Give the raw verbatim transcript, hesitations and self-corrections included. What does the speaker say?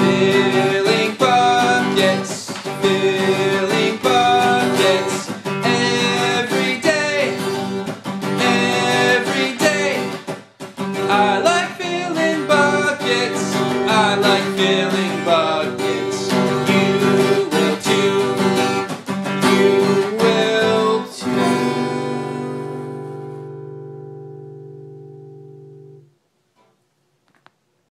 Filling buckets, filling buckets, every day, every day. I like filling buckets, I like filling